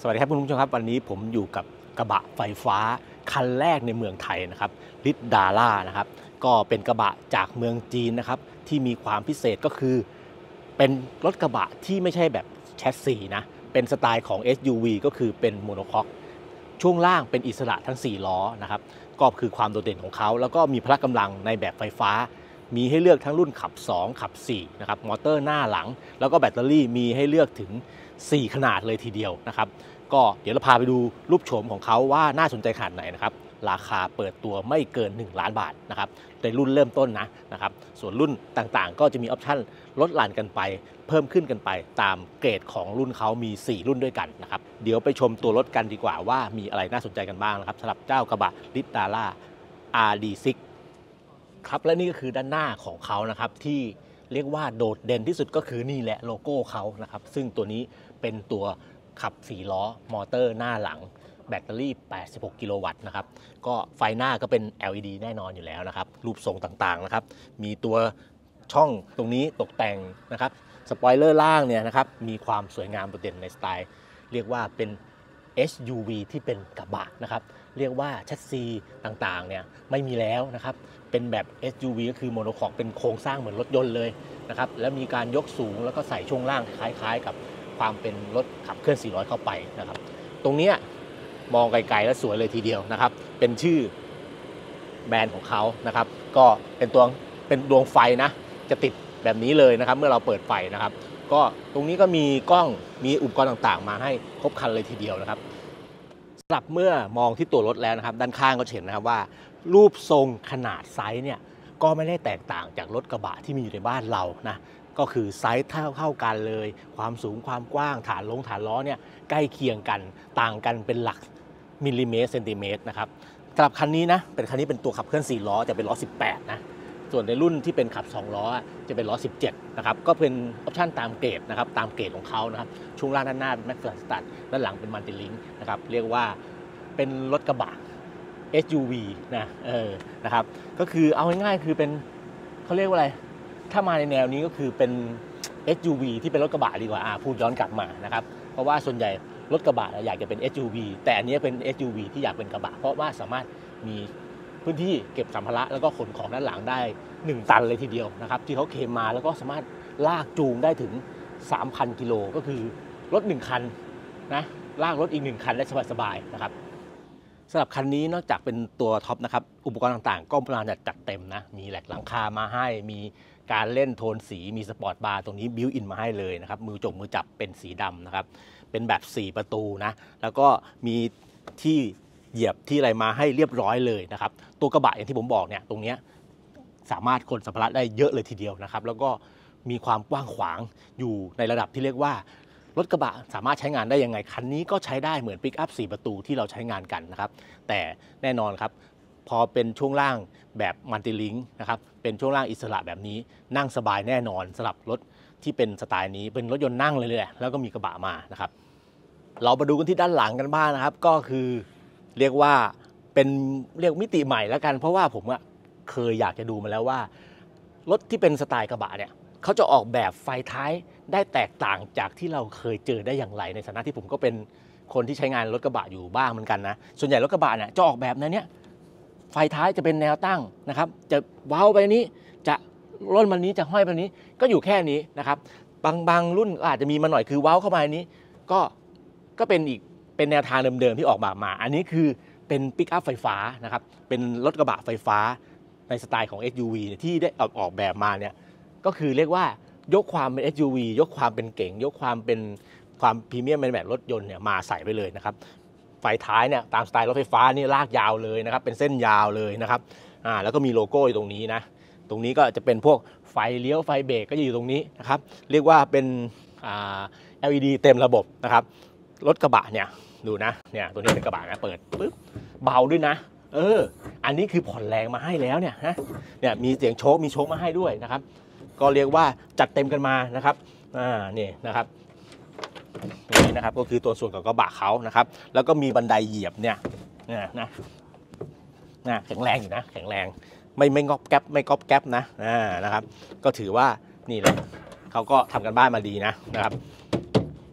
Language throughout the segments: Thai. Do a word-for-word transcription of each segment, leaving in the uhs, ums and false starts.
วัสดีครับคุณผู้ชมครับวันนี้ผมอยู่กับกระบะไฟฟ้าคันแรกในเมืองไทยนะครับลิดดาร่านะครับก็เป็นกระบะจากเมืองจีนนะครับที่มีความพิเศษก็คือเป็นรถกระบะที่ไม่ใช่แบบแชสซีนะเป็นสไตล์ของ เอส ยู วี ก็คือเป็นโมโนคอกช่วงล่างเป็นอิสระทั้งสี่ล้อนะครับก็คือความโดดเด่นของเขาแล้วก็มีพละกำลังในแบบไฟฟ้ามีให้เลือกทั้งรุ่นขับสองขับสี่นะครับมอเตอร์หน้าหลังแล้วก็แบตเตอรี่มีให้เลือกถึงสี่ขนาดเลยทีเดียวนะครับก็เดี๋ยวเราพาไปดูรูปโฉมของเขาว่าน่าสนใจขนาดไหนนะครับราคาเปิดตัวไม่เกินหนึ่งล้านบาทนะครับในรุ่นเริ่มต้นนะนะครับส่วนรุ่นต่างๆก็จะมีออปชั่นลดหลั่นกันไปเพิ่มขึ้นกันไปตามเกรดของรุ่นเขามีสี่รุ่นด้วยกันนะครับเดี๋ยวไปชมตัวรถกันดีกว่าว่ามีอะไรน่าสนใจกันบ้างนะครับสำหรับเจ้ากระบะลิดดาร่า อาร์ ดี ซิกซ์ ครับและนี่ก็คือด้านหน้าของเขานะครับที่เรียกว่าโดดเด่นที่สุดก็คือนี่แหละโลโก้เขานะครับซึ่งตัวนี้เป็นตัวขับสี่ล้อมอเตอร์หน้าหลังแบตเตอรี่แปดสิบหกกิโลวัตต์นะครับก็ไฟหน้าก็เป็น แอล อี ดี แน่นอนอยู่แล้วนะครับรูปทรงต่างๆนะครับมีตัวช่องตรงนี้ตกแต่งนะครับสปอยเลอร์ล่างเนี่ยนะครับมีความสวยงามโดดเด่นในสไตล์เรียกว่าเป็น เอส ยู วี ที่เป็นกระบะนะครับเรียกว่าแชสซีต่างๆเนี่ยไม่มีแล้วนะครับเป็นแบบ เอส ยู วี ก็คือโมโนคอกเป็นโครงสร้างเหมือนรถยนต์เลยนะครับแล้วมีการยกสูงแล้วก็ใส่ช่วงล่างคล้ายๆกับความเป็นรถขับเคลื่อนสี่ล้อเข้าไปนะครับตรงนี้มองไกลๆแล้วสวยเลยทีเดียวนะครับเป็นชื่อแบรนด์ของเขานะครับก็เป็นตัวเป็นดวงไฟนะจะติดแบบนี้เลยนะครับเมื่อเราเปิดไฟนะครับก็ตรงนี้ก็มีกล้องมีอุปกรณ์ต่างๆมาให้ครบครันเลยทีเดียวนะครับสำหรับเมื่อมองที่ตัวรถแล้วนะครับด้านข้างก็เห็นนะครับว่ารูปทรงขนาดไซส์เนี่ยก็ไม่ได้แตกต่างจากรถกระบะที่มีอยู่ในบ้านเรานะก็คือไซส์เท่าเท่ากันเลยความสูงความกว้างฐานลงฐานล้อเนี่ยใกล้เคียงกันต่างกันเป็นหลักมิลลิเมตรเซนติเมตรนะครับสำหรับคันนี้นะเป็นคันนี้เป็นตัวขับเคลื่อนสี่ล้อจะเป็นล้อสิบแปดนะส่วนในรุ่นที่เป็นขับสองล้อจะเป็นล้อสิบเจ็ดนะครับก็เป็นออปชั่นตามเกรดนะครับตามเกรดของเขานะครับช่วงล่างด้านหน้าเป็นแม็กซ์สตัดด้านหลังเป็นมัลติลิงค์นะครับเรียกว่าเป็นรถกระบะ เอส ยู วี นะเออนะครับก็คือเอาง่ายๆคือเป็นเขาเรียกว่าอะไรถ้ามาในแนวนี้ก็คือเป็น เอส ยู วี ที่เป็นรถกระบะดีกว่าอ่าพูดย้อนกลับมานะครับเพราะว่าส่วนใหญ่รถกระบะอยากจะเป็น เอส ยู วี แต่อันนี้เป็น เอส ยู วี ที่อยากเป็นกระบะเพราะว่าสามารถมีพื้นที่เก็บสัมภาระแล้วก็ขนของด้านหลังได้หนึ่งตันเลยทีเดียวนะครับที่เขาเคลมมาแล้วก็สามารถลากจูงได้ถึง สามพัน กิโลก็คือรถหนึ่งคันนะลากรถอีกหนึ่งคันได้สบายๆนะครับสำหรับคันนี้นอกจากเป็นตัวท็อปนะครับอุปกรณ์ต่างๆก็มาจัดเต็มนะมีแหลกหลังคามาให้มีการเล่นโทนสีมีสปอร์ตบาร์ตรงนี้บิวอินมาให้เลยนะครับมือจงมือจับเป็นสีดำนะครับเป็นแบบสี่ประตูนะแล้วก็มีที่เหยียบที่อะไรมาให้เรียบร้อยเลยนะครับตัวกระบะอย่างที่ผมบอกเนี่ยตรงนี้สามารถขนสัมภาระได้เยอะเลยทีเดียวนะครับแล้วก็มีความกว้างขวางอยู่ในระดับที่เรียกว่ารถกระบะสามารถใช้งานได้ยังไงคันนี้ก็ใช้ได้เหมือนปิกอัพสี่ประตูที่เราใช้งานกันนะครับแต่แน่นอนครับพอเป็นช่วงล่างแบบมัลติลิงค์นะครับเป็นช่วงล่างอิสระแบบนี้นั่งสบายแน่นอนสำหรับรถที่เป็นสไตล์นี้เป็นรถยนต์นั่งเลยเลยแล้วก็มีกระบะมานะครับเรามาดูกันที่ด้านหลังกันบ้างนะครับก็คือเรียกว่าเป็นเรียกมิติใหม่แล้วกันเพราะว่าผมอะเคยอยากจะดูมาแล้วว่ารถที่เป็นสไตล์กระบะเนี่ยเขาจะออกแบบไฟท้ายได้แตกต่างจากที่เราเคยเจอได้อย่างไรในฐานะที่ผมก็เป็นคนที่ใช้งานรถกระบะอยู่บ้างเหมือนกันนะส่วนใหญ่รถกระบะเนี่ยจะออกแบบนั้นเนี่ยไฟท้ายจะเป็นแนวตั้งนะครับจะเว้าไปนี้จะร่นมันนี้จะห้อยไปนี้ก็อยู่แค่นี้นะครับบางบางรุ่นอาจจะมีมาหน่อยคือเว้าเข้ามานี้ก็ก็เป็นอีกเป็นแนวทางเดิมๆที่ออกแบบมาอันนี้คือเป็นปิกอัพไฟฟ้านะครับเป็นรถกระบะไฟฟ้าในสไตล์ของ เอส ยู วี ที่ได้ออกออกแบบมาเนี่ยก็คือเรียกว่ายกความเป็น เอส ยู วี ยกความเป็นเก๋งยกความเป็นความพรีเมียมในแบบรถยนต์เนี่ยมาใส่ไปเลยนะครับไฟท้ายเนี่ยตามสไตล์รถไฟฟ้านี่ลากยาวเลยนะครับเป็นเส้นยาวเลยนะครับอ่าแล้วก็มีโลโก้อยู่ตรงนี้นะตรงนี้ก็จะเป็นพวกไฟเลี้ยวไฟเบรกก็อยู่ตรงนี้นะครับเรียกว่าเป็นอ่า แอล อี ดี เต็มระบบนะครับรถกระบะเนี่ยดูนะเนี่ยตัวนี้เป็นกระบะนะเปิดปึ๊บเบาด้วยนะเอออันนี้คือผ่อนแรงมาให้แล้วเนี่ยนะเนี่ยมีเสียงโชคมีโชคมาให้ด้วยนะครับก็เรียกว่าจัดเต็มกันมานะครับอ่านี่นะครับตรงนี้นะครับก็คือตัวส่วนของกระบะเขานะครับแล้วก็มีบันไดเหยียบเนี่ยนะนะนะแข็งแรงอยู่นะแข็งแรงไม่ไม่งอบแก๊บไม่ก๊อบแก๊บนะอ่านะครับก็ถือว่านี่แหละเขาก็ทำกันบ้านมาดีนะนะครับ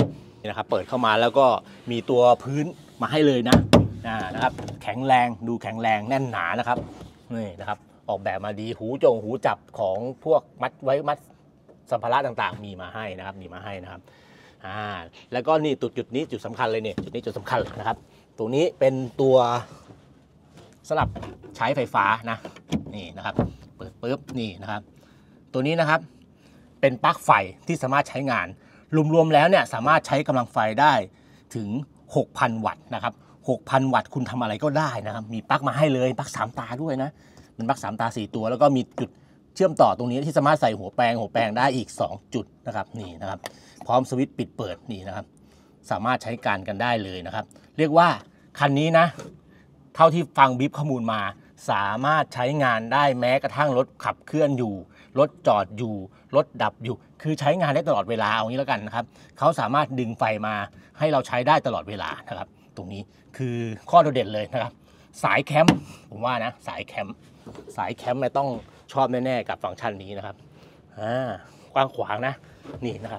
นะครับ เปิดเข้ามาแล้วก็มีตัวพื้นมาให้เลยนะนะครับแข็งแรงดูแข็งแรงแน่นหนานะครับนี่นะครับออกแบบมาดีหูจงหูจับของพวกมัดไว้มัดสัมภาระต่างๆมีมาให้นะครับมีมาให้นะครับอ่าแล้วก็นี่จุดจุดนี้จุดสำคัญเลยเนี่ยจุดนี้จุดสำคัญนะครับตรงนี้เป็นตัวสำหรับใช้ไฟฟ้านะนี่นะครับเปิดปุ๊บนี่นะครับตัวนี้นะครับเป็นปลั๊กไฟที่สามารถใช้งานรวมๆแล้วเนี่ยสามารถใช้กำลังไฟได้ถึง หกพัน วัตต์นะครับ หกพัน วัตต์คุณทำอะไรก็ได้นะครับมีปลั๊กมาให้เลยปลั๊กสามตาด้วยนะเป็นปลั๊กสามตาสี่ตัวแล้วก็มีจุดเชื่อมต่อตรงนี้ที่สามารถใส่หัวแปลงหัวแปลงได้อีกสองจุดนะครับนี่นะครับพร้อมสวิตช์ปิดเปิดนี่นะครับสามารถใช้การกันได้เลยนะครับเรียกว่าคันนี้นะเท่าที่ฟังบีฟข้อมูลมาสามารถใช้งานได้แม้กระทั่งรถขับเคลื่อนอยู่รถจอดอยู่รถดับอยู่คือใช้งานได้ตลอดเวลาเอางี้แล้วกันนะครับเขาสามารถดึงไฟมาให้เราใช้ได้ตลอดเวลานะครับตรงนี้คือข้อโดดเด่นเลยนะครับสายแคมป์ผมว่านะสายแคมป์สายแคมป์ไม่ต้องชอบแน่ๆกับฟังก์ชันนี้นะครับอ่ากว้างขวางนะนี่นะครับ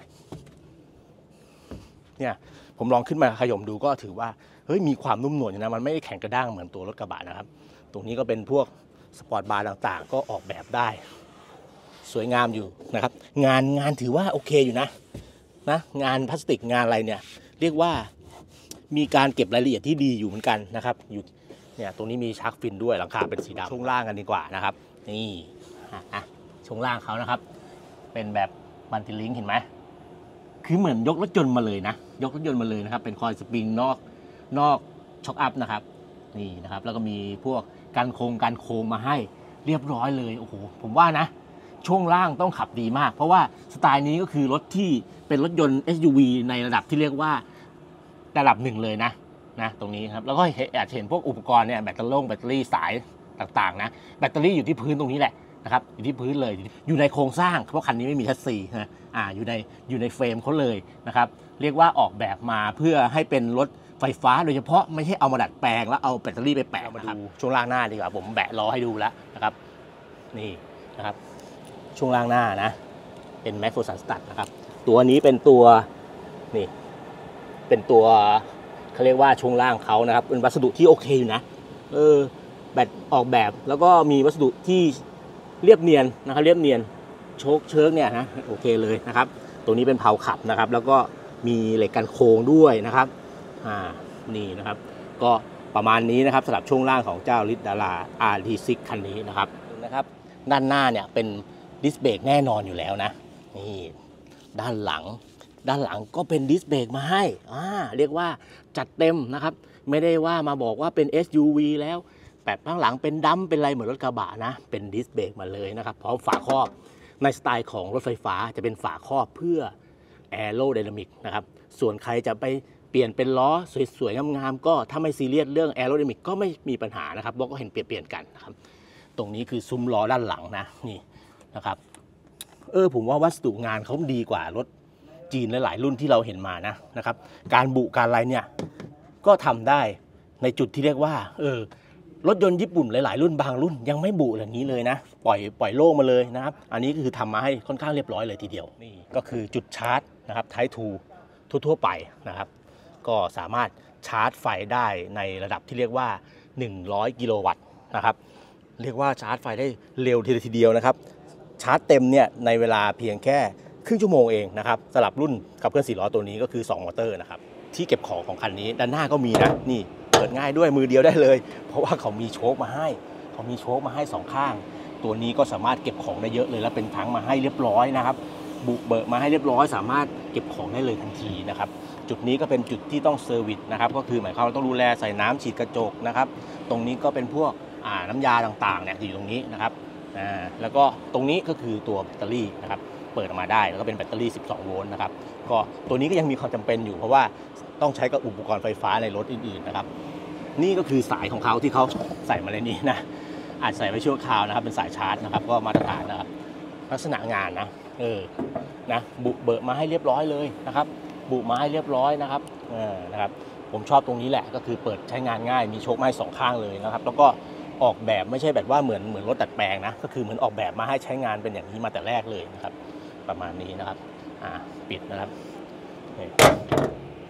เนี่ยผมลองขึ้นมาขย่มดูก็ถือว่าเฮ้ยมีความนุ่มนวลนะมันไม่ได้แข็งกระด้างเหมือนตัวรถกระบะนะครับตรงนี้ก็เป็นพวกสปอร์ตบาร์ต่างๆก็ออกแบบได้สวยงามอยู่นะครับงานงานถือว่าโอเคอยู่นะนะงานพลาสติกงานอะไรเนี่ยเรียกว่ามีการเก็บรายละเอียดที่ดีอยู่เหมือนกันนะครับอยู่เนี่ยตรงนี้มีชักฟินด้วยหลังคาเป็นสีดำช่วงล่างกันดีกว่านะครับนี่อ่ะช่วงล่างเขานะครับเป็นแบบมัลติลิงค์เห็นไหมคือเหมือนยกรถยนต์มาเลยนะยกรถยนต์มาเลยนะครับเป็นคอยสปริงนอกนอกช็อคอัพนะครับนี่นะครับแล้วก็มีพวกการโค้งการโค้งมาให้เรียบร้อยเลยโอ้โหผมว่านะช่วงล่างต้องขับดีมากเพราะว่าสไตล์นี้ก็คือรถที่เป็นรถยนต์ เอส ยู วี ในระดับที่เรียกว่าระดับหนึ่งเลยนะนะตรงนี้ครับแล้วก็อาจเห็นพวกอุปกรณ์เนี่ยแบตเตอรี่แบตเตอรี่สายต่างๆนะแบตเตอรี่อยู่ที่พื้นตรงนี้แหละนะครับอยู่ที่พื้นเลยอยู่ในโครงสร้างเพราะคันนี้ไม่มีแชสซีนะอ่าอยู่ในอยู่ในเฟรมเขาเลยนะครับเรียกว่าออกแบบมาเพื่อให้เป็นรถไฟฟ้าโดยเฉพาะไม่ใช่เอามาดัดแปลงแล้วเอาแบตเตอรี่ไปแปะมาดูช่วงล่างหน้าดีกว่าผมแบะล้อให้ดูแล้วนะครับนี่นะครับช่วงล่างหน้านะเป็นแม็กโฟสันสตัดนะครับตัวนี้เป็นตัวนี่เป็นตัวเขาเรียกว่าช่วงล่างเขานะครับเป็นวัสดุที่โอเคอยู่นะเออแบตออกแบบแล้วก็มีวัสดุที่เรียบเนียนนะครับเรียบเนียนโชคเชิงเนี่ยนะโอเคเลยนะครับตัวนี้เป็นเพลาขับนะครับแล้วก็มีเหล็กกันโค้งด้วยนะครับอ่านี่นะครับก็ประมาณนี้นะครับสำหรับช่วงล่างของเจ้าลิดดารา อาร์ ที ซิก คันนี้นะครับนะครับด้านหน้าเนี่ยเป็นดิสเบรกแน่นอนอยู่แล้วนะนี่ด้านหลังด้านหลังก็เป็นดิสเบรกมาให้อ่าเรียกว่าจัดเต็มนะครับไม่ได้ว่ามาบอกว่าเป็น เอส ยู วี แล้วแบบข้างหลังเป็นดัมเป็นอะไรเหมือนรถกระบะนะเป็นดิสเบรกมาเลยนะครับพร้อมฝาครอบในสไตล์ของรถไฟฟ้าจะเป็นฝาครอบเพื่อแอโรไดนามิกนะครับส่วนใครจะไปเปลี่ยนเป็นล้อสวยๆงามๆก็ถ้าไม่ซีเรียสเรื่องแอโรไดนามิกก็ไม่มีปัญหานะครับเพราะก็เห็นเปลี่ยนๆกันนะครับตรงนี้คือซุ้มล้อด้านหลังนะนี่นะครับเออผมว่าวัสดุงานเขาดีกว่ารถจีนหลายๆรุ่นที่เราเห็นมานะนะครับการบุการอะไรเนี่ยก็ทำได้ในจุดที่เรียกว่าเออรถยนต์ญี่ปุ่นหลายๆรุ่นบางรุ่นยังไม่บุอย่างนี้เลยนะปล่อยปล่อยโล่งมาเลยนะครับอันนี้ก็คือทำมาให้ค่อนข้างเรียบร้อยเลยทีเดียวนี่ก็คือจุดชาร์จนะครับไทป์ทูทั่วๆไปนะครับก็สามารถชาร์จไฟได้ในระดับที่เรียกว่าหนึ่งร้อยกิโลวัตต์นะครับเรียกว่าชาร์จไฟได้เร็วทีเดียวนะครับชาร์จเต็มเนี่ยในเวลาเพียงแค่ครึ่งชั่วโมงเองนะครับสำหรับรุ่นขับเคลื่อนสี่ล้อตัวนี้ก็คือสองมอเตอร์นะครับที่เก็บของของคันนี้ด้านหน้าก็มีนะนี่เปิดง่ายด้วยมือเดียวได้เลยเพราะว่าเขามีโชคมาให้เขามีโชคมาให้สองข้างตัวนี้ก็สามารถเก็บของได้เยอะเลยแล้วเป็นถังมาให้เรียบร้อยนะครับบุเบิกมาให้เรียบร้อยสามารถเก็บของได้เลยทันทีนะครับจุดนี้ก็เป็นจุดที่ต้องเซอร์วิสนะครับก็คือหมายความว่าต้องดูแลใส่น้ำฉีดกระจกนะครับตรงนี้ก็เป็นพวกอ่าน้ำยาต่างๆเนี่ยอยู่ตรงนี้นะครับอ่าแล้วก็ตรงนี้ก็คือตัวแบตเตอรี่นะครับเปิดออกมาได้แล้วก็เป็นแบตเตอรี่สิบสองโวลต์นะครับก็ตัวนี้ก็ยังมีความจำเป็นอยู่เพราะว่าต้องใช้กับอุปกรณ์ไฟฟ้าในรถอื่นๆนะครับนี่ก็คือสายของเขาที่เขาใส่มาในนี้นะอาจใส่ไว้ชั่วคราวนะครับเป็นสายชาร์จนะครับก็มาตรฐานนะครับลักษณะงานนะเออนะบุเบิกมาให้เรียบร้อยเลยนะครับบุมาให้เรียบร้อยนะครับเออนะครับผมชอบตรงนี้แหละก็คือเปิดใช้งานง่ายมีโชคไม้สองข้างเลยนะครับแล้วก็ออกแบบไม่ใช่แบบว่าเหมือนเหมือนรถดัดแปลงนะก็คือเหมือนออกแบบมาให้ใช้งานเป็นอย่างนี้มาแต่แรกเลยนะครับประมาณนี้นะครับอ่าปิดนะครับ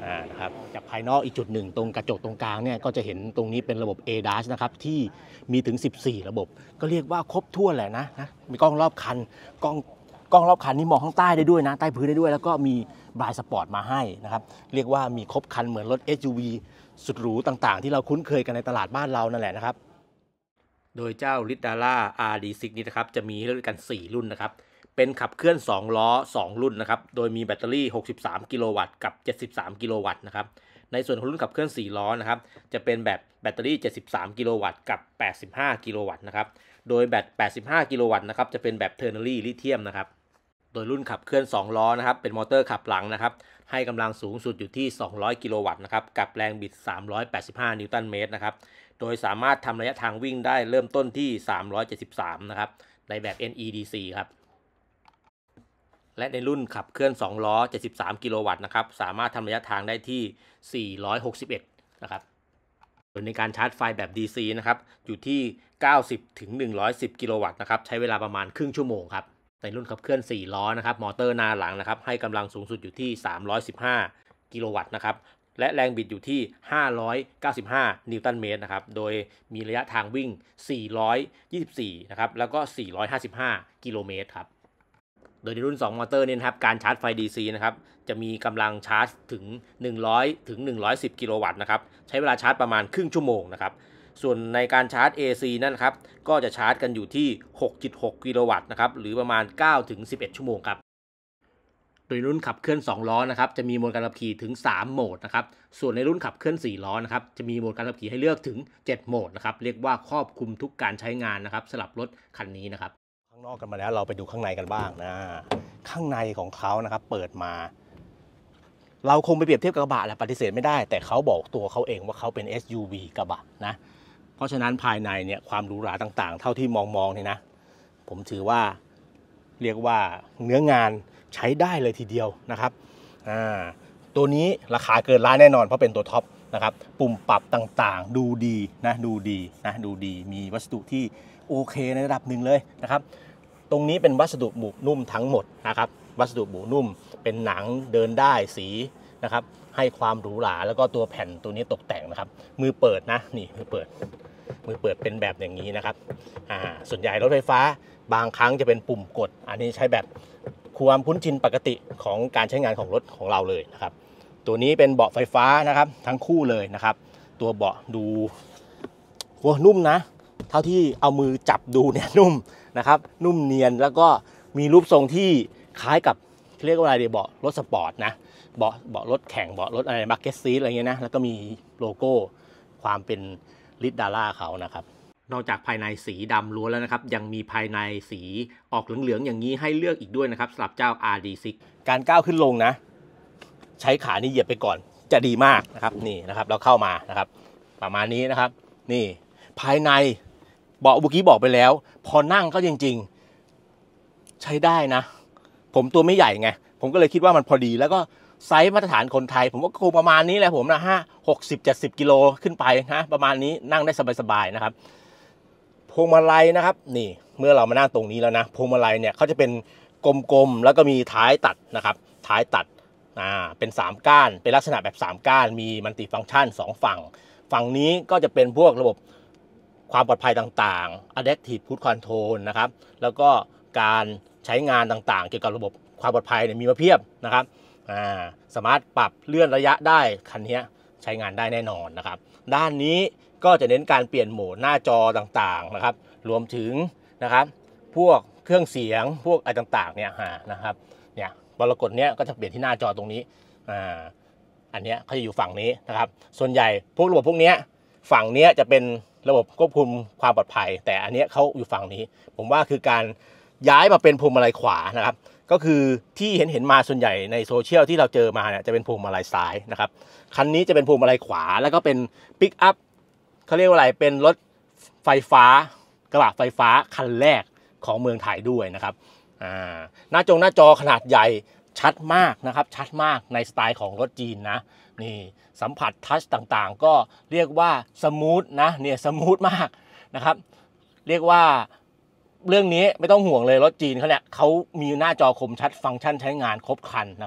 อ่านะครับจากภายนอกอีกจุดหนึ่งตรงกระจกตรงกลางเนี่ยก็จะเห็นตรงนี้เป็นระบบ เอ ดัช นะครับที่มีถึงสิบสี่ระบบก็เรียกว่าครบถ้วนแหละนะนะมีกล้องรอบคันกล้องกล้องรอบคันนี่มองข้างใต้ได้ด้วยนะใต้พื้นได้ด้วยแล้วก็มีบายสปอร์ตมาให้นะครับเรียกว่ามีครบคันเหมือนรถ เอส ยู วี สุดหรูต่างๆที่เราคุ้นเคยกันในตลาดบ้านเรานั่นแหละนะครับโดยเจ้า Riddara อาร์ ดี ซิกซ์ นี้นะครับจะมีให้เลือกกันสี่รุ่นนะครับเป็นขับเคลื่อนสองล้อสองรุ่นนะครับโดยมีแบตเตอรี่หกสิบสามกิโลวัตต์กับเจ็ดสิบสามกิโลวัตต์นะครับในส่วนของรุ่นขับเคลื่อนสี่ล้อนะครับจะเป็นแบบแบตเตอรี่เจ็ดสิบสามกิโลวัตต์กับแปดสิบห้ากิโลวัตต์นะครับโดยแบตแปดสิบห้ากิโลวัตต์นะครับจะเป็นแบบเทอร์นารีลิเธียมนะครับโดยรุ่นขับเคลื่อนสองล้อนะครับเป็นมอเตอร์ขับหลังนะครับให้กำลังสูงสุดอยู่ที่สองร้อยกิโลวัตต์นะครับกับแรงบิดสามร้อยแปดสิบห้านิวตันเมตรนะครับโดยสามารถทำระยะทางวิ่งได้เริ่มต้นที่สามร้อยเจ็ดสิบสามนะครับในแบบ เอ็น อี ดี ซี ครับและในรุ่นขับเคลื่อนสองล้อเจ็ดสิบสามกิโลวัตต์นะครับสามารถทำระยะทางได้ที่สี่ร้อยหกสิบเอ็ดนะครับโดยในการชาร์จไฟแบบ ดี ซี นะครับอยู่ที่เก้าสิบถึงหนึ่งร้อยสิบกิโลวัตต์นะครับใช้เวลาประมาณครึ่งชั่วโมงครับในรุ่นขับเคลื่อนสี่ล้อนะครับมอเตอร์หน้าหลังนะครับให้กำลังสูงสุดอยู่ที่สามร้อยสิบห้ากิโลวัตต์นะครับและแรงบิดอยู่ที่ห้าร้อยเก้าสิบห้านิวตันเมตรนะครับโดยมีระยะทางวิ่งสี่ร้อยยี่สิบสี่นะครับแล้วก็สี่ร้อยห้าสิบห้ากิโลเมตรครับโดยในรุ่นสองมอเตอร์เนี่ยนะครับการชาร์จไฟ ดี ซี นะครับจะมีกำลังชาร์จถึงหนึ่งร้อยถึงหนึ่งร้อยสิบกิโลวัตต์นะครับใช้เวลาชาร์จประมาณครึ่งชั่วโมงนะครับส่วนในการชาร์จ เอ ซี นั่นครับก็จะชาร์จกันอยู่ที่ หกจุดหกกิโลวัตต์นะครับหรือประมาณเก้าถึงสิบเอ็ดชั่วโมงครับโดยรุ่นขับเคลื่อนสองล้อนะครับจะมีโหมดการขับขี่ถึงสามโหมดนะครับส่วนในรุ่นขับเคลื่อนสี่ล้อนะครับจะมีโหมดการขับขี่ให้เลือกถึงเจ็ดโหมดนะครับเรียกว่าครอบคลุมทุกการใช้งานนะครับสำหรับรถคันนี้นะครับข้างนอกกันมาแล้วเราไปดูข้างในกันบ้างนะข้างในของเขานะครับเปิดมาเราคงไปเปรียบเทียบกับกระบะแหละปฏิเสธไม่ได้แต่เขาบอกตัวเขาเองว่าเขาเป็น เอส ยู วี กระบะนะเพราะฉะนั้นภายในเนี่ยความหรูหราต่างๆเท่าที่มองๆเนี่ยนะผมถือว่าเรียกว่าเนื้องานใช้ได้เลยทีเดียวนะครับอ่าตัวนี้ราคาเกินล้านแน่นอนเพราะเป็นตัวท็อปนะครับปุ่มปรับต่างๆดูดีนะดูดีนะดูดีมีวัสดุที่โอเคในระดับหนึ่งเลยนะครับตรงนี้เป็นวัสดุบุนุ่มทั้งหมดนะครับวัสดุบุนุ่มเป็นหนังเดินได้สีนะครับให้ความหรูหราแล้วก็ตัวแผ่นตัวนี้ตกแต่งนะครับมือเปิดนะนี่มือเปิดมือเปิดเป็นแบบอย่างนี้นะครับอ่าส่วนใหญ่รถไฟฟ้าบางครั้งจะเป็นปุ่มกดอันนี้ใช้แบบความคุ้นชินปกติของการใช้งานของรถของเราเลยนะครับตัวนี้เป็นเบาะไฟฟ้านะครับทั้งคู่เลยนะครับตัวเบาะดูโอ้นุ่มนะเท่าที่เอามือจับดูเนี่ยนุ่มนะครับนุ่มเนียนแล้วก็มีรูปทรงที่คล้ายกับเรียกว่าอะไรเดี๋ยวเบาะรถสปอร์ตนะเบาะเบาะรถแข่งเบาะรถอะไรบักเก็ตซีทอะไรเงี้ยนะแล้วก็มีโลโก้ความเป็นRiddaraเขานะครับนอกจากภายในสีดำล้วนแล้วนะครับยังมีภายในสีออกเหลืองๆอย่างนี้ให้เลือกอีกด้วยนะครับสำหรับเจ้า อาร์ ดี ซิกซ์ การก้าวขึ้นลงนะใช้ขานี่เหยียบไปก่อนจะดีมากนะครับนี่นะครับเราเข้ามานะครับประมาณนี้นะครับนี่ภายในเบาะเมื่อกี้บอกไปแล้วพอนั่งก็จริงๆใช้ได้นะผมตัวไม่ใหญ่ไงผมก็เลยคิดว่ามันพอดีแล้วก็ไซส์มาตรฐานคนไทยผมก็คงประมาณนี้แหละผมนะฮะหกสิบเจ็ดสิบกิโลขึ้นไปนะประมาณนี้นั่งได้สบายๆนะครับพวงมาลัยนะครับนี่เมื่อเรามานั่งตรงนี้แล้วนะพวงมาลัยเนี่ยเขาจะเป็นกลมๆแล้วก็มีท้ายตัดนะครับท้ายตัดอ่าเป็นสามก้านเป็นลักษณะแบบสามก้านมีมัลติฟังก์ชันสองฝั่งฝั่งนี้ก็จะเป็นพวกระบบความปลอดภัยต่างๆ Adaptive Cruise Control นะครับแล้วก็การใช้งานต่างๆเกี่ยวกับระบบความปลอดภัยเนี่ยมีมาเพียบนะครับอ่าสามารถปรับเลื่อนระยะได้คันนี้ใช้งานได้แน่นอนนะครับด้านนี้ก็จะเน้นการเปลี่ยนโหมดหน้าจอต่างๆนะครับรวมถึงนะครับพวกเครื่องเสียงพวกอะไรต่างๆเนี่ยนะครับเนี่ยบรกฎเนี้ยก็จะเปลี่ยนที่หน้าจอตรงนี้อ่าอันเนี้ยเขาจะอยู่ฝั่งนี้นะครับส่วนใหญ่พวกระบบพวกเนี้ยฝั่งเนี้ยจะเป็นระบบควบคุมความปลอดภัยแต่อันเนี้ยเขาอยู่ฝั่งนี้ผมว่าคือการย้ายมาเป็นพวงมาลัยขวานะครับก็คือที่เห็นเห็นมาส่วนใหญ่ในโซเชียลที่เราเจอมาเนี่ยจะเป็นพวงมาลัยซ้ายนะครับคันนี้จะเป็นพวงมาลัยขวาแล้วก็เป็นปิกอัพเขาเรียกว่าอะไรเป็นรถไฟฟ้ากระบะไฟฟ้าคันแรกของเมืองไทยด้วยนะครับอ่าหน้าจงหน้าจอขนาดใหญ่ชัดมากนะครับชัดมากในสไตล์ของรถจีนนะนี่สัมผัสทัชต่างๆก็เรียกว่าสมูทนะเนี่ยสมูทมากนะครับเรียกว่าเรื่องนี้ไม่ต้องห่วงเลยรถจีนเขาเนี่ยเขามีหน้าจอคมชัดฟังก์ชันใช้งานครบครันนะครับ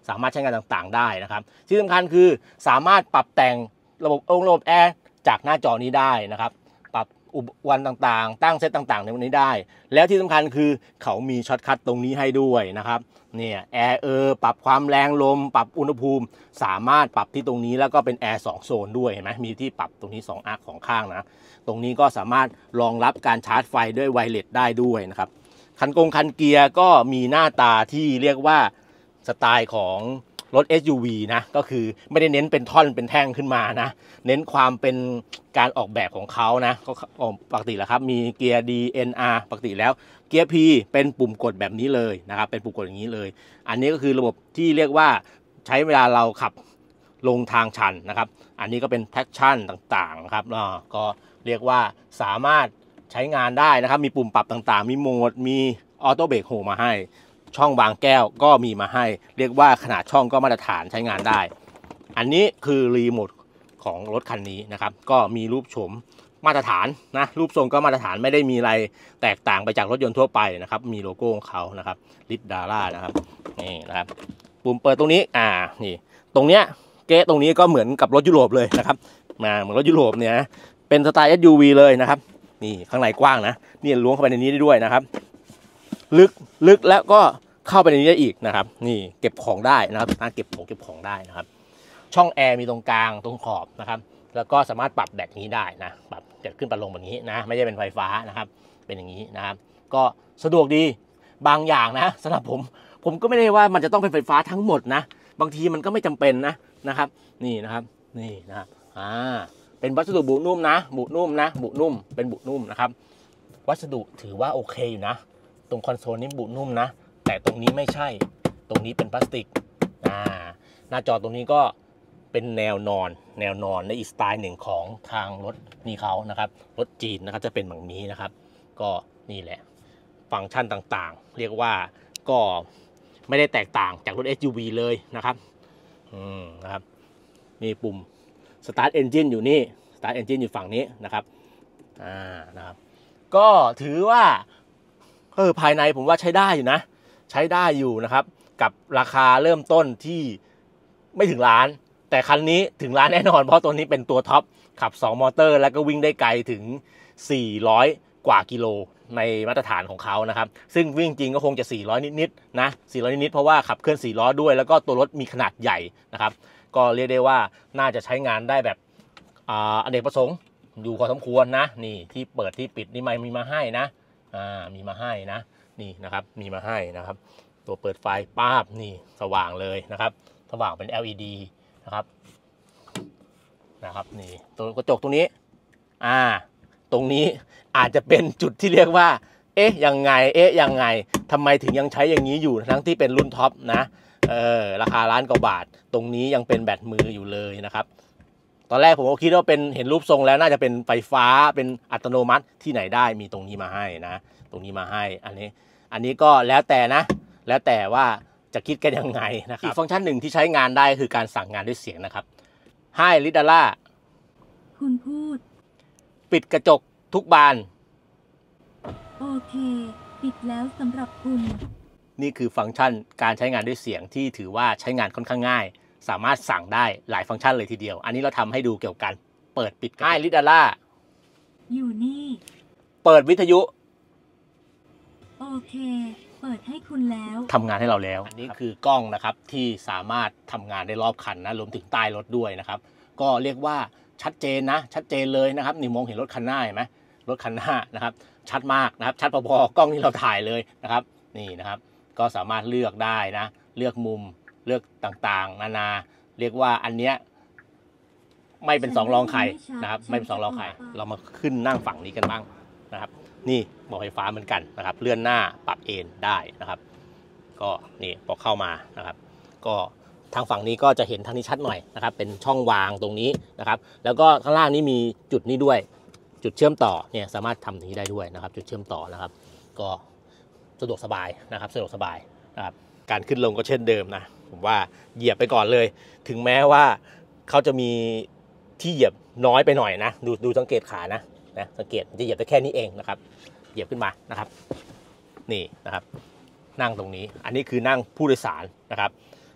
สามารถใช้งานต่างๆได้นะครับที่สำคัญคือสามารถปรับแต่งระบบองค์ระบบแอร์จากหน้าจอนี้ได้นะครับปรับอุปกรณ์ต่างๆตั้งเซตต่างๆในวันนี้ได้แล้วที่สำคัญคือเขามีช็อตคัทตรงนี้ให้ด้วยนะครับเนี่ยแอร์เออปรับความแรงลมปรับอุณหภูมิสามารถปรับที่ตรงนี้แล้วก็เป็นแอร์สองโซนด้วยเห็นไหมมีที่ปรับตรงนี้สองอาร์คสองข้างนะตรงนี้ก็สามารถรองรับการชาร์จไฟด้วยไวเลสได้ด้วยนะครับคันกงคันเกียร์ก็มีหน้าตาที่เรียกว่าสไตล์ของรถ เอส ยู วี นะก็คือไม่ได้เน้นเป็นท่อนเป็นแท่งขึ้นมานะเน้นความเป็นการออกแบบของเขานะก็ปกติแล้วครับมีเกียร์ ดี เอ็น อาร์ ปกติแล้วเกียร์ P เป็นปุ่มกดแบบนี้เลยนะครับเป็นปุ่มกดอย่างนี้เลยอันนี้ก็คือระบบที่เรียกว่าใช้เวลาเราขับลงทางชันนะครับอันนี้ก็เป็น traction ต่างๆครับก็เรียกว่าสามารถใช้งานได้นะครับมีปุ่มปรับต่างๆมีโหมดมีออโต้เบรกโฮมาให้ช่องวางแก้วก็มีมาให้เรียกว่าขนาดช่องก็มาตรฐานใช้งานได้อันนี้คือรีโมทของรถคันนี้นะครับก็มีรูปโฉมมาตรฐานนะรูปทรงก็มาตรฐานไม่ได้มีอะไรแตกต่างไปจากรถยนต์ทั่วไปนะครับมีโลโก้ของเขานะครับลิดดาร่านะครับนี่นะครับปุ่มเปิดตรงนี้อ่านี่ตรงเนี้ยเก๊ะตรงนี้ก็เหมือนกับรถยุโรปเลยนะครับมาเหมือนรถยุโรปเนี่ยเป็นสไตล์ เอส ยู วี เลยนะครับนี่ข้างในกว้างนะนี่ล้วงเข้าไปในนี้ได้ด้วยนะครับลึกลึกแล้วก็เข้าไปในนี้ได้อีกนะครับนี่เก็บของได้นะครับเก็บของเก็บของได้นะครับช่องแอร์มีตรงกลางตรงขอบนะครับแล้วก็สามารถปรับแบบนี้ได้นะปรับจะขึ้นปรับลงแบบนี้นะไม่ใช่เป็นไฟฟ้านะครับเป็นอย่างนี้นะครับก็สะดวกดีบางอย่างนะสำหรับผมผมก็ไม่ได้ว่ามันจะต้องเป็นไฟฟ้าทั้งหมดนะบางทีมันก็ไม่จำเป็นนะนะครับนี่นะครับนี่นะครับอ่าเป็นวัสดุบุนุ่มนะบุนุ่มนะบุนุ่มเป็นบุนุ่มนะครับวัสดุถือว่าโอเคอยู่นะตรงคอนโซลนี้บุนุ่มนะแต่ตรงนี้ไม่ใช่ตรงนี้เป็นพลาสติกอ่าหน้าจอตรงนี้ก็เป็นแนวนอนแนวนอนในอีกสไตล์หนึ่งของทางรถนี่เขานะครับรถจีนนะครับจะเป็นแบบนี้นะครับก็นี่แหละฟังก์ชันต่างๆเรียกว่าก็ไม่ได้แตกต่างจากรถ เอส ยู วี เลยนะครับอืมนะครับมีปุ่ม Start Engine อยู่นี่ Start Engine อยู่ฝั่งนี้นะครับอ่านะครับก็ถือว่าเออภายในผมว่าใช้ได้อยู่นะใช้ได้อยู่นะครับกับราคาเริ่มต้นที่ไม่ถึงล้านแต่คันนี้ถึงล้านแน่นอนเพราะตัวนี้เป็นตัวท็อปขับสองมอเตอร์แล้วก็วิ่งได้ไกลถึงสี่ร้อยกว่ากิโลในมาตรฐานของเขานะครับซึ่งวิ่งจริงก็คงจะสี่ร้อยนิดๆนะสี่ร้อยนิดๆเพราะว่าขับเคลื่อนสี่ล้อด้วยแล้วก็ตัวรถมีขนาดใหญ่นะครับก็เรียกได้ว่าน่าจะใช้งานได้แบบอ่าอเนกประสงค์อยู่พอสมควรนะนี่ที่เปิดที่ปิดนี่ไม่มีมาให้นะอ่ามีมาให้นะนี่นะครับมีมาให้นะครับตัวเปิดไฟป้าบนี่สว่างเลยนะครับสว่างเป็น แอล อี ดี นะครับนะครับนี่ตัวกระจกตรงนี้อ่าตรงนี้อาจจะเป็นจุดที่เรียกว่าเอ๊ะยังไงเอ๊ะยังไงทำไมถึงยังใช้อย่างนี้อยู่ทั้งที่เป็นรุ่นท็อปนะเออราคาล้านกว่าบาทตรงนี้ยังเป็นแบตมืออยู่เลยนะครับตอนแรกผมก็คิดว่าเป็นเห็นรูปทรงแล้วน่าจะเป็นไฟฟ้าเป็นอัตโนมัติที่ไหนได้มีตรงนี้มาให้นะตรงนี้มาให้อันนี้อันนี้ก็แล้วแต่นะแล้วแต่ว่าจะคิดกันยังไงนะครับอีกฟังก์ชันหนึ่งที่ใช้งานได้คือการสั่งงานด้วยเสียงนะครับให้ลิดาร่าคุณพูดปิดกระจกทุกบานโอเคปิดแล้วสำหรับคุณนี่คือฟังก์ชันการใช้งานด้วยเสียงที่ถือว่าใช้งานค่อนข้างง่ายสามารถสั่งได้หลายฟังก์ชันเลยทีเดียวอันนี้เราทำให้ดูเกี่ยวกับการเปิดปิดให้ลิดาร่าอยู่นี่เปิดวิทยุโอเคเปิดให้คุณแล้วทำงานให้เราแล้วอันนี้คือกล้องนะครับที่สามารถทำงานได้รอบคันนะรวมถึงใต้รถด้วยนะครับก็เรียกว่าชัดเจนนะชัดเจนเลยนะครับนี่มองเห็นรถคันหน้าเห็นไหมรถคันหน้านะครับชัดมากนะครับชัดพอๆกล้องที่เราถ่ายเลยนะครับนี่นะครับก็สามารถเลือกได้นะเลือกมุมเลือกต่างๆนานาเรียกว่าอันเนี้ยไม่เป็นสองรองใครนะครับไม่เป็นสองรองใครเรามาขึ้นนั่งฝั่งนี้กันบ้างนะครับนี่เบาะไฟฟ้าเหมือนกันนะครับเลื่อนหน้าปรับเอนได้นะครับก็นี่พอเข้ามานะครับก็ทางฝั่งนี้ก็จะเห็นทางนี้ชัดหน่อยนะครับเป็นช่องวางตรงนี้นะครับแล้วก็ข้างล่างนี้มีจุดนี้ด้วยจุดเชื่อมต่อเนี่ยสามารถทำนี้ได้ด้วยนะครับจุดเชื่อมต่อนะครับก็สะดวกสบายนะครับสะดวกสบายนะครับการขึ้นลงก็เช่นเดิมนะผมว่าเหยียบไปก่อนเลยถึงแม้ว่าเขาจะมีที่เหยียบน้อยไปหน่อยนะดูดูสังเกตขานะนะสังเกตจะเหยียบได้แค่นี้เองนะครับเหยียบขึ้นมานะครับนี่นะครับนั่งตรงนี้อันนี้คือนั่งผู้โดยสารนะครับ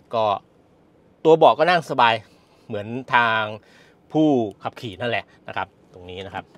ก็ตัวเบาะก็นั่งสบายเหมือนทางผู้ขับขี่นั่นแหละนะครับตรงนี้นะครับ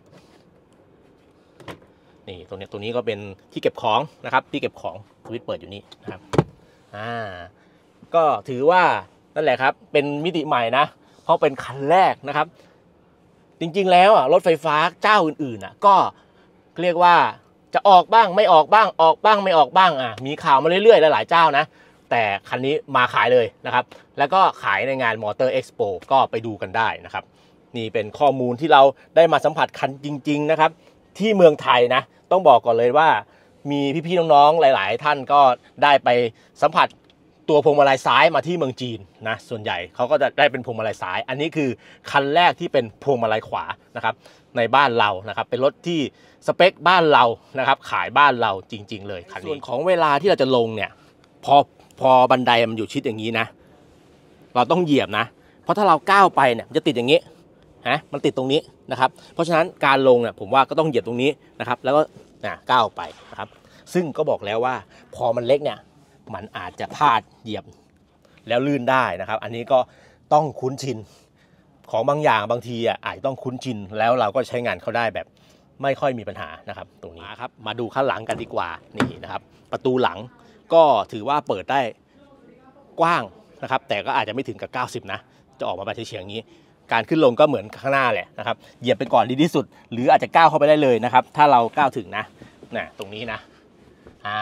นี่ตรงนี้ตรงนี้ก็เป็นที่เก็บของนะครับที่เก็บของสวิตช์เปิดอยู่นี่นะครับอ่าก็ถือว่านั่นแหละครับเป็นมิติใหม่นะเพราะเป็นคันแรกนะครับจริงๆแล้วอ่ะรถไฟฟ้าเจ้าอื่นๆอ่ะก็เรียกว่าจะออกบ้างไม่ออกบ้างออกบ้างไม่ออกบ้างอ่ะมีข่าวมาเรื่อยๆหลายๆเจ้านะแต่คันนี้มาขายเลยนะครับแล้วก็ขายในงานมอเตอร์เอ็กซ์โปก็ไปดูกันได้นะครับนี่เป็นข้อมูลที่เราได้มาสัมผัสคันจริงๆนะครับที่เมืองไทยนะต้องบอกก่อนเลยว่ามีพี่ๆน้องๆหลายๆท่านก็ได้ไปสัมผัสตัวพวงมาลัยซ้ายมาที่เมืองจีนนะส่วนใหญ่เขาก็จะได้เป็นพวงมาลัยซ้ายอันนี้คือคันแรกที่เป็นพวงมาลัยขวานะครับในบ้านเรานะครับเป็นรถที่สเปคบ้านเรานะครับขายบ้านเราจริงๆเลยคันนี้ส่วนของเวลาที่เราจะลงเนี่ยพอพอบันไดมันอยู่ชิดอย่างนี้นะเราต้องเหยียบนะเพราะถ้าเราก้าวไปเนี่ยมันจะติดอย่างนี้ฮะมันติดตรงนี้นะครับเพราะฉะนั้นการลงเนี่ยผมว่าก็ต้องเหยียบตรงนี้นะครับแล้วก็นะก้าวไปนะครับซึ่งก็บอกแล้วว่าพอมันเล็กเนี่ยมันอาจจะพลาดเหยียบแล้วลื่นได้นะครับอันนี้ก็ต้องคุ้นชินของบางอย่างบางทีอ่ะอาจต้องคุ้นชินแล้วเราก็ใช้งานเขาได้แบบไม่ค่อยมีปัญหานะครับตรงนี้ครับมาดูข้างหลังกันดีกว่านี่นะครับประตูหลังก็ถือว่าเปิดได้กว้างนะครับแต่ก็อาจจะไม่ถึงกับเก้าสิบนะจะออกมาแบบเฉียงอย่างนี้การขึ้นลงก็เหมือนข้างหน้าแหละนะครับเหยียบไปก่อนดีที่สุดหรืออาจจะก้าวเข้าไปได้เลยนะครับถ้าเราก้าวถึงนะนะตรงนี้นะอ่า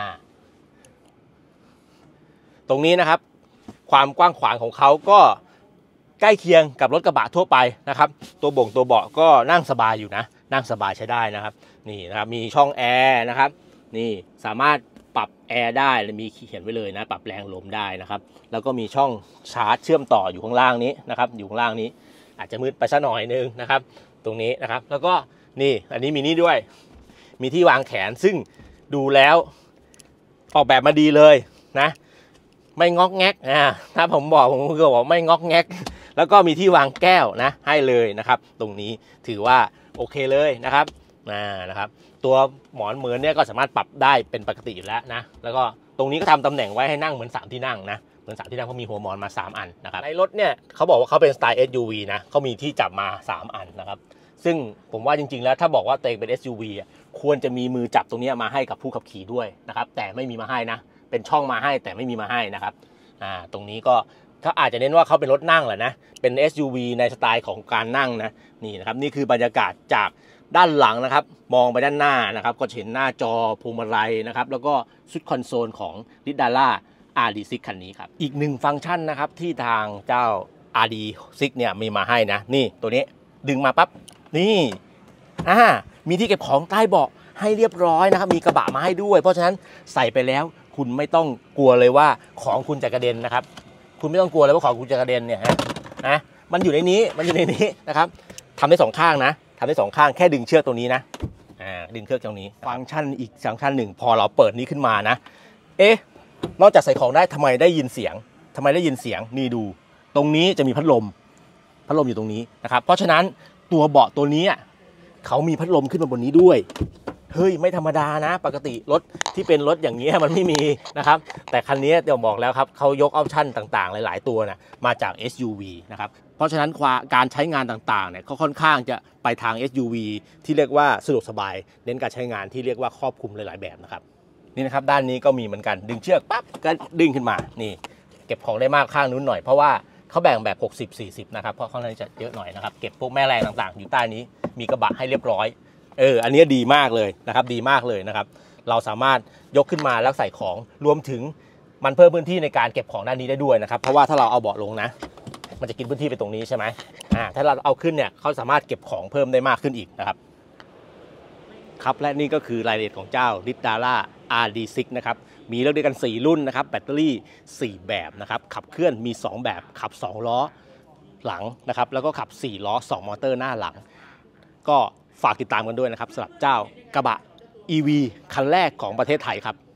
ตรงนี้นะครับความกว้างขวางของเขาก็ใกล้เคียงกับรถกระบะทั่วไปนะครับตัวบ่งตัวเบาะก็นั่งสบายอยู่นะนั่งสบายใช้ได้นะครับนี่นะครับมีช่องแอร์นะครับนี่สามารถปรับแอร์ได้มีเขียนไว้เลยนะปรับแรงลมได้นะครับแล้วก็มีช่องชาร์จเชื่อมต่ออยู่ข้างล่างนี้นะครับอยู่ข้างล่างนี้อาจจะมืดไปสักหน่อยนึงนะครับตรงนี้นะครับแล้วก็นี่อันนี้มีนี่ด้วยมีที่วางแขนซึ่งดูแล้วออกแบบมาดีเลยนะไม่งอกแงกอ่าถ้าผมบอกผมก็บอกไม่งอกแงกแล้วก็มีที่วางแก้วนะให้เลยนะครับตรงนี้ถือว่าโอเคเลยนะครับอ่านะครับตัวหมอนเหมือนเนี่ยก็สามารถปรับได้เป็นปกติอยู่แล้วนะแล้วก็ตรงนี้ก็ทำตำแหน่งไว้ให้นั่งเหมือนสามที่นั่งนะเหมือนสามที่นั่งเพราะมีหัวหมอนมาสามอันนะครับในรถเนี่ยเขาบอกว่าเขาเป็นสไตล์ เอส ยู วี นะเขามีที่จับมาสามอันนะครับซึ่งผมว่าจริงๆแล้วถ้าบอกว่าตัวเองเป็น เอส ยู วี ควรจะมีมือจับตรงนี้มาให้กับผู้ขับขี่ด้วยนะครับแต่ไม่มีมาให้นะเป็นช่องมาให้แต่ไม่มีมาให้นะครับอ่าตรงนี้ก็เขาอาจจะเน้นว่าเขาเป็นรถนั่งแหละนะเป็น เอส ยู วี ในสไตล์ของการนั่งนะนี่นะครับนี่คือบรรยากาศจากด้านหลังนะครับมองไปด้านหน้านะครับก็เห็นหน้าจอพวงมาลัยนะครับแล้วก็ชุดคอนโซลของ ลิดาร่า อาร์ ดี ซิก คันนี้ครับอีกหนึ่งฟังก์ชันนะครับที่ทางเจ้า อาร์ ดี ซิก เนี่ยมีมาให้นะนี่ตัวนี้ดึงมาปั๊บนี่อ่ามีที่เก็บของใต้เบาะให้เรียบร้อยนะครับมีกระบะมาให้ด้วยเพราะฉะนั้นใส่ไปแล้วคุณไม่ต้องกลัวเลยว่าของคุณจะกระเด็นนะครับคุณไม่ต้องกลัวเลยว่าของคุณจะกระเด็นเนี่ยฮะนะมันอยู่ในนี้มันอยู่ในนี้นะครับทำได้สองข้างนะทำได้สองข้างแค่ดึงเชือกตรงนี้นะอ่าดึงเชือกตรงนี้ฟังก์ชันอีกฟังก์ชันหนึ่งพอเราเปิดนี้ขึ้นมานะเอ๊ะนอกจากใส่ของได้ทำไมได้ยินเสียงทำไมได้ยินเสียงนี่ดูตรงนี้จะมีพัดลมพัดลมอยู่ตรงนี้นะครับเพราะฉะนั้นตัวเบาะตัวนี้เขามีพัดลมขึ้นมาบนนี้ด้วยเฮ้ยไม่ธรรมดานะปกติรถที่เป็นรถอย่างนี้มันไม่มีนะครับแต่คันนี้เดี๋ยวบอกแล้วครับเขายกออปชั่นต่างๆหลายๆตัวนะมาจาก เอส ยู วี นะครับเพราะฉะนั้นการใช้งานต่างๆเนี่ยเขาค่อนข้างจะไปทาง เอส ยู วี ที่เรียกว่าสะดวกสบายเน้นการใช้งานที่เรียกว่าครอบคลุมหลายๆแบบนะครับนี่นะครับด้านนี้ก็มีเหมือนกันดึงเชือกปั๊บก็ดึงขึ้นมานี่เก็บของได้มากข้างนู้นหน่อยเพราะว่าเขาแบ่งแบบ หกสิบ สี่สิบ นะครับเพราะค่อนข้างจะเยอะหน่อยนะครับเก็บพวกแม่แรงต่างๆอยู่ใต้นี้มีกระบะให้เรียบร้อยเอออันนี้ดีมากเลยนะครับดีมากเลยนะครับเราสามารถยกขึ้นมาแล้วใส่ของรวมถึงมันเพิ่มพื้นที่ในการเก็บของด้านนี้ได้ด้วยนะครับเพราะว่าถ้าเราเอาเบาะลงนะมันจะกินพื้นที่ไปตรงนี้ใช่ไหมอ่าถ้าเราเอาขึ้นเนี่ยเขาสามารถเก็บของเพิ่มได้มากขึ้นอีกนะครับครับและนี่ก็คือรายละเอียดของเจ้า ลิดาร่า อาร์ ดี ซิก นะครับมีเลือกด้วยกันสี่รุ่นนะครับแบตเตอรี่สี่แบบนะครับขับเคลื่อนมีสองแบบขับสองล้อหลังนะครับแล้วก็ขับสี่ล้อสองมอเตอร์หน้าหลังก็ฝากติดตามกันด้วยนะครับสำหรับเจ้ากระบะ อี วี คันแรกของประเทศไทยครับ